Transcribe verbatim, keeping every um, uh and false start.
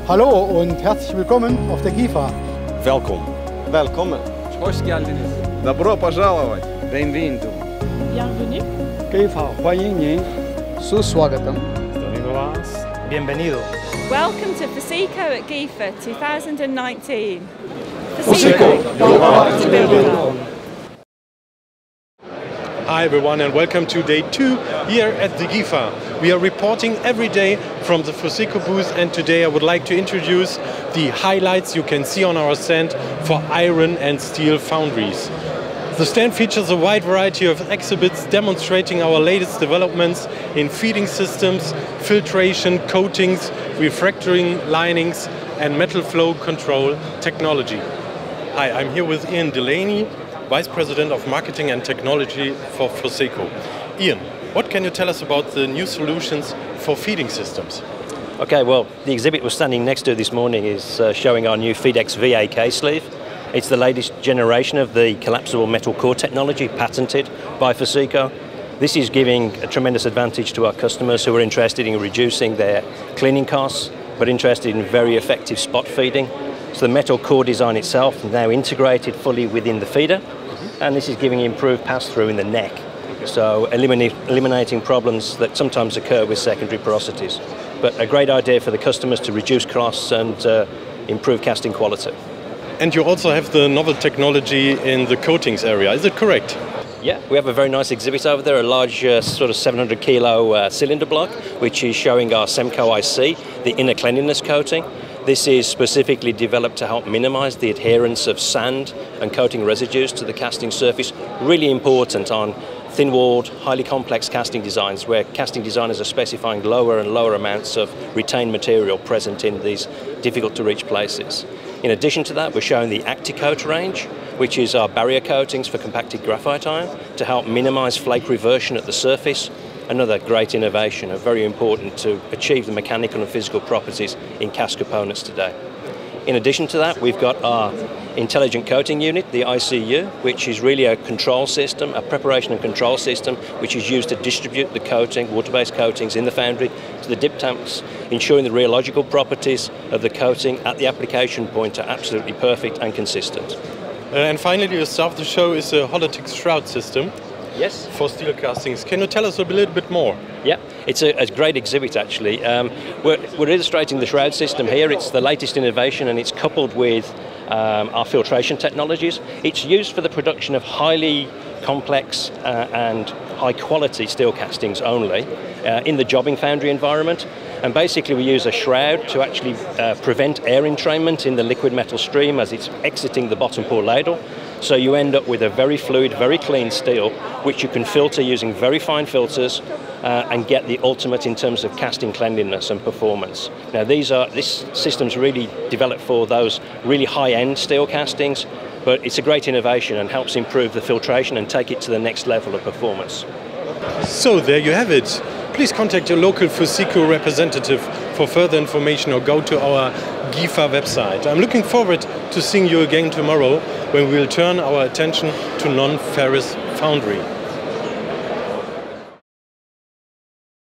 Hallo und herzlich willkommen auf der G I F A. Welkom. Välkommen. Hoş geldiniz. Добро пожаловать. Bem-vindo. Bienvenue. G I F A, 欢迎您. Suswagatam. Bienvenido. Welcome to FOSICO at G I F A twenty nineteen. FOSICO. Hi everyone and welcome to day two here at the G I F A. We are reporting every day from the FOSICO booth, and today I would like to introduce the highlights you can see on our stand for iron and steel foundries. The stand features a wide variety of exhibits demonstrating our latest developments in feeding systems, filtration, coatings, refractoring linings and metal flow control technology. Hi, I'm here with Ian Delaney, Vice President of Marketing and Technology for FOSICO. Ian, what can you tell us about the new solutions for feeding systems? Okay, well, the exhibit we're standing next to this morning is uh, showing our new FeedX V A K sleeve. It's the latest generation of the collapsible metal core technology patented by FOSICO. This is giving a tremendous advantage to our customers who are interested in reducing their cleaning costs, but interested in very effective spot feeding. So the metal core design itself is now integrated fully within the feeder, and this is giving improved pass-through in the neck, so eliminate, eliminating problems that sometimes occur with secondary porosities. But a great idea for the customers to reduce costs and uh, improve casting quality. And you also have the novel technology in the coatings area, is it correct? Yeah, we have a very nice exhibit over there, a large uh, sort of seven hundred kilo uh, cylinder block, which is showing our Semco I C, the inner cleanliness coating. This is specifically developed to help minimize the adherence of sand and coating residues to the casting surface. Really important on thin-walled, highly complex casting designs where casting designers are specifying lower and lower amounts of retained material present in these difficult-to-reach places. In addition to that, we're showing the ActiCoat range, which is our barrier coatings for compacted graphite iron to help minimize flake reversion at the surface. Another great innovation, uh, very important to achieve the mechanical and physical properties in cast components today. In addition to that, we've got our intelligent coating unit, the I C U, which is really a control system, a preparation and control system, which is used to distribute the coating, water-based coatings in the foundry to the dip tanks, ensuring the rheological properties of the coating at the application point are absolutely perfect and consistent. Uh, and finally, the star of the show is a Holotech shroud system. Yes. For steel castings. Can you tell us a little bit more? Yeah, it's a, a great exhibit actually. Um, we're, we're illustrating the shroud system here. It's the latest innovation and it's coupled with um, our filtration technologies. It's used for the production of highly complex uh, and high quality steel castings only uh, in the jobbing foundry environment. And basically we use a shroud to actually uh, prevent air entrainment in the liquid metal stream as it's exiting the bottom pour ladle. So you end up with a very fluid, very clean steel, which you can filter using very fine filters uh, and get the ultimate in terms of casting cleanliness and performance. Now these are, this system's really developed for those really high-end steel castings, but it's a great innovation and helps improve the filtration and take it to the next level of performance. So there you have it. Please contact your local FOSICO representative for further information or go to our G I F A website. I'm looking forward to seeing you again tomorrow when we will turn our attention to non-ferrous foundry.